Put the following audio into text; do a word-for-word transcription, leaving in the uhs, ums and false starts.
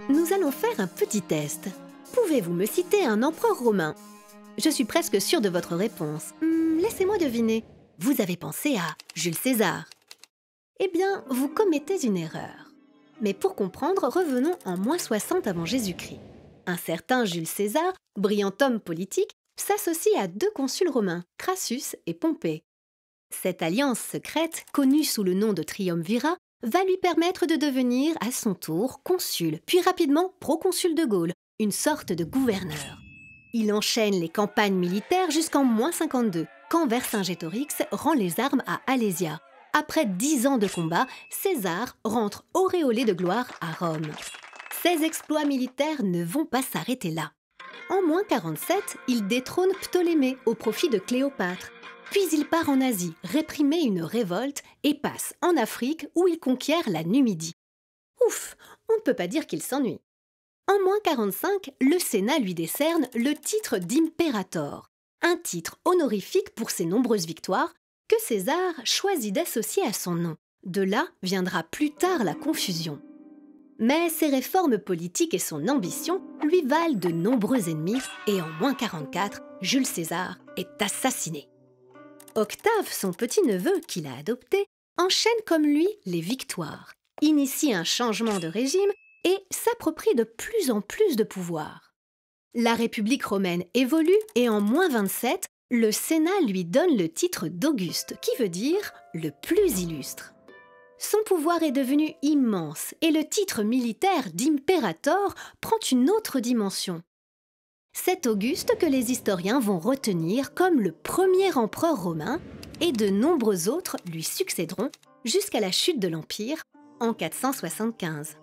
Nous allons faire un petit test. Pouvez-vous me citer un empereur romain? Je suis presque sûre de votre réponse. Hmm, laissez-moi deviner. Vous avez pensé à Jules César. Eh bien, vous commettez une erreur. Mais pour comprendre, revenons en moins soixante avant Jésus-Christ. Un certain Jules César, brillant homme politique, s'associe à deux consuls romains, Crassus et Pompée. Cette alliance secrète, connue sous le nom de triumvirat, va lui permettre de devenir à son tour consul, puis rapidement proconsul de Gaule, une sorte de gouverneur. Il enchaîne les campagnes militaires jusqu'en moins cinquante-deux, quand Vercingétorix rend les armes à Alésia. Après dix ans de combat, César rentre auréolé de gloire à Rome. Ses exploits militaires ne vont pas s'arrêter là. En moins quarante-sept, il détrône Ptolémée au profit de Cléopâtre. Puis il part en Asie, réprimer une révolte et passe en Afrique où il conquiert la Numidie. Ouf, on ne peut pas dire qu'il s'ennuie. En moins quarante-cinq, le Sénat lui décerne le titre d'impérator, un titre honorifique pour ses nombreuses victoires que César choisit d'associer à son nom. De là viendra plus tard la confusion. Mais ses réformes politiques et son ambition lui valent de nombreux ennemis et en moins quarante-quatre, Jules César est assassiné. Octave, son petit-neveu qu'il a adopté, enchaîne comme lui les victoires, initie un changement de régime et s'approprie de plus en plus de pouvoir. La République romaine évolue et en moins vingt-sept, le Sénat lui donne le titre d'Auguste, qui veut dire « le plus illustre ». Son pouvoir est devenu immense et le titre militaire d'impérator prend une autre dimension. C'est Auguste que les historiens vont retenir comme le premier empereur romain et de nombreux autres lui succéderont jusqu'à la chute de l'Empire en quatre cent soixante-quinze.